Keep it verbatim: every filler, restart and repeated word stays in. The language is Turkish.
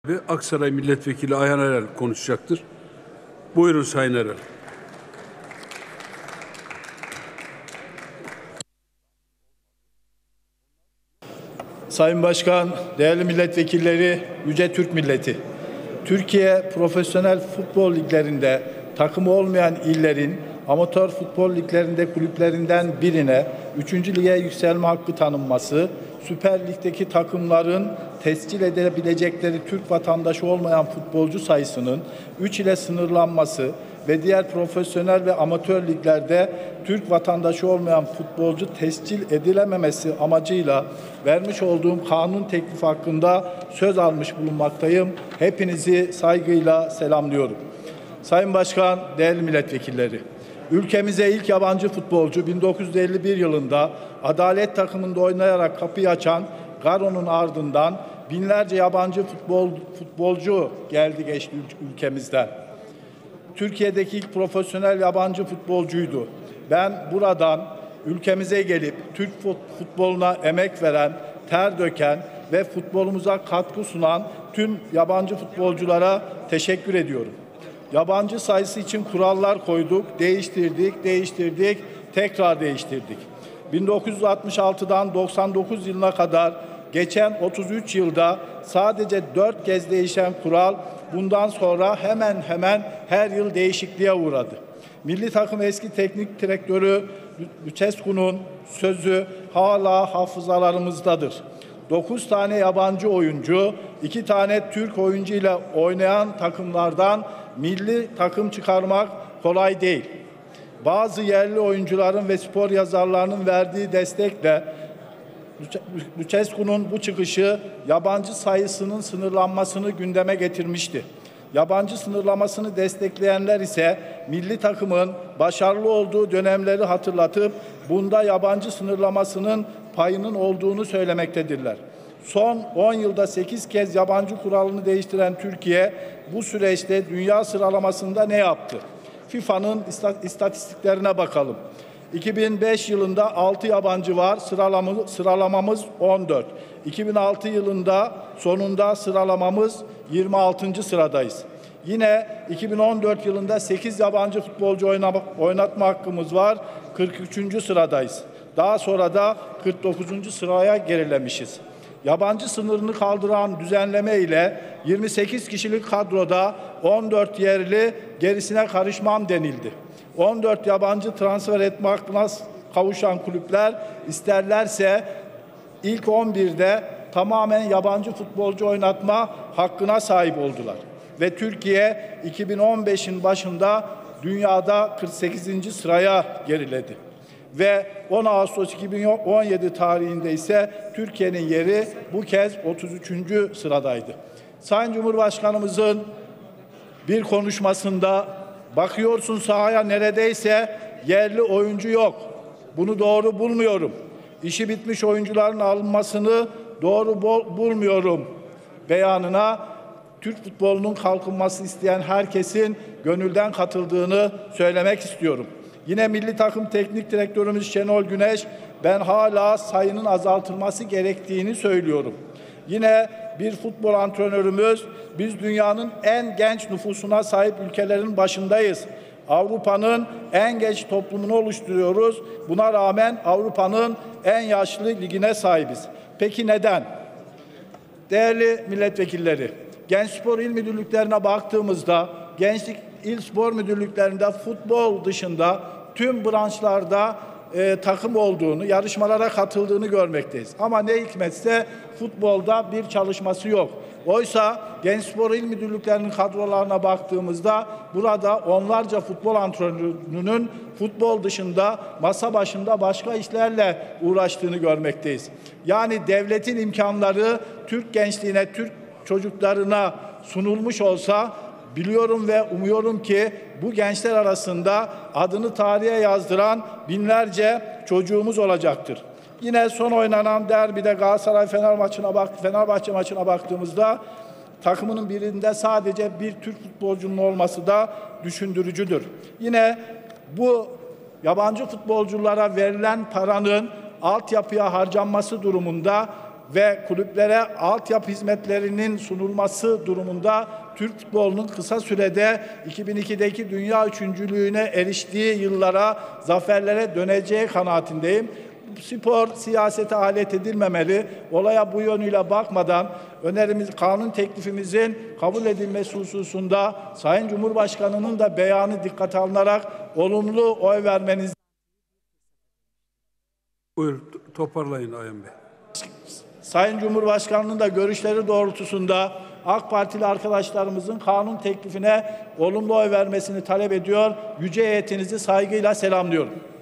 Ve Aksaray Milletvekili Ayhan Erel konuşacaktır. Buyurun Sayın Erel. Sayın Başkan, değerli milletvekilleri, yüce Türk milleti. Türkiye profesyonel futbol liglerinde takımı olmayan illerin amatör futbol liglerinde kulüplerinden birine üçüncü lige yükselme hakkı tanınması, Süper Lig'deki takımların tescil edebilecekleri Türk vatandaşı olmayan futbolcu sayısının üç ile sınırlanması ve diğer profesyonel ve amatör liglerde Türk vatandaşı olmayan futbolcu tescil edilememesi amacıyla vermiş olduğum kanun teklifi hakkında söz almış bulunmaktayım. Hepinizi saygıyla selamlıyorum. Sayın Başkan, değerli milletvekilleri, ülkemize ilk yabancı futbolcu bin dokuz yüz elli bir yılında Adalet takımında oynayarak kapıyı açan Garo'nun ardından binlerce yabancı futbol, futbolcu geldi geçti ülkemizden. Türkiye'deki ilk profesyonel yabancı futbolcuydu. Ben buradan ülkemize gelip Türk futboluna emek veren, ter döken ve futbolumuza katkı sunan tüm yabancı futbolculara teşekkür ediyorum. Yabancı sayısı için kurallar koyduk, değiştirdik, değiştirdik, tekrar değiştirdik. bin dokuz yüz altmış altıdan doksan dokuz yılına kadar geçen otuz üç yılda sadece dört kez değişen kural bundan sonra hemen hemen her yıl değişikliğe uğradı. Milli takım eski teknik direktörü Lucescu'nun sözü hala hafızalarımızdadır. dokuz tane yabancı oyuncu, iki tane Türk oyuncu ile oynayan takımlardan milli takım çıkarmak kolay değil. Bazı yerli oyuncuların ve spor yazarlarının verdiği destekle Lucescu'nun bu çıkışı yabancı sayısının sınırlanmasını gündeme getirmişti. Yabancı sınırlamasını destekleyenler ise milli takımın başarılı olduğu dönemleri hatırlatıp bunda yabancı sınırlamasının payının olduğunu söylemektedirler. Son on yılda sekiz kez yabancı kuralını değiştiren Türkiye bu süreçte dünya sıralamasında ne yaptı? FIFA'nın istatistiklerine bakalım. iki bin beş yılında altı yabancı var, sıralamamız, sıralamamız on dört. iki bin altı yılında sonunda sıralamamız yirmi altıncı sıradayız. Yine iki bin on dört yılında sekiz yabancı futbolcu oynatma hakkımız var, kırk üçüncü sıradayız. Daha sonra da kırk dokuzuncu sıraya gerilemişiz. Yabancı sınırını kaldıran düzenleme ile yirmi sekiz kişilik kadroda on dört yerli gerisine karışmam denildi. on dört yabancı transfer etme hakkına kavuşan kulüpler isterlerse ilk on birde tamamen yabancı futbolcu oynatma hakkına sahip oldular. Ve Türkiye iki bin on beşin başında dünyada kırk sekizinci sıraya geriledi. Ve on Ağustos iki bin on yedi tarihinde ise Türkiye'nin yeri bu kez otuz üçüncü sıradaydı. Sayın Cumhurbaşkanımızın bir konuşmasında bakıyorsun sahaya neredeyse yerli oyuncu yok. Bunu doğru bulmuyorum. İşi bitmiş oyuncuların alınmasını doğru bulmuyorum beyanına Türk futbolunun kalkınmasını isteyen herkesin gönülden katıldığını söylemek istiyorum. Yine milli takım teknik direktörümüz Şenol Güneş, ben hala sayının azaltılması gerektiğini söylüyorum. Yine bir futbol antrenörümüz, biz dünyanın en genç nüfusuna sahip ülkelerin başındayız. Avrupa'nın en genç toplumunu oluşturuyoruz. Buna rağmen Avrupa'nın en yaşlı ligine sahibiz. Peki neden? Değerli milletvekilleri, Gençspor İl Müdürlüklerine baktığımızda, Gençlik İl Spor Müdürlüklerinde futbol dışında tüm branşlarda e, takım olduğunu, yarışmalara katıldığını görmekteyiz. Ama ne hikmetse futbolda bir çalışması yok. Oysa Gençspor İl Müdürlüklerinin kadrolarına baktığımızda burada onlarca futbol antrenörünün futbol dışında masa başında başka işlerle uğraştığını görmekteyiz. Yani devletin imkanları Türk gençliğine, Türk çocuklarına sunulmuş olsa biliyorum ve umuyorum ki bu gençler arasında adını tarihe yazdıran binlerce çocuğumuz olacaktır. Yine son oynanan derbide Galatasaray Fener maçına bak, Fenerbahçe maçına baktığımızda takımının birinde sadece bir Türk futbolcunun olması da düşündürücüdür. Yine bu yabancı futbolculara verilen paranın altyapıya harcanması durumunda ve kulüplere altyapı hizmetlerinin sunulması durumunda Türk futbolunun kısa sürede iki bin ikideki dünya üçüncülüğüne eriştiği yıllara, zaferlere döneceği kanaatindeyim. Spor siyasete alet edilmemeli. Olaya bu yönüyle bakmadan önerimiz, kanun teklifimizin kabul edilmesi hususunda Sayın Cumhurbaşkanı'nın da beyanı dikkate alınarak olumlu oy vermeniz. Buyur, toparlayın Ayhan Bey. Sayın Cumhurbaşkanı'nın da görüşleri doğrultusunda AK Partili arkadaşlarımızın kanun teklifine olumlu oy vermesini talep ediyor. Yüce heyetinizi saygıyla selamlıyorum.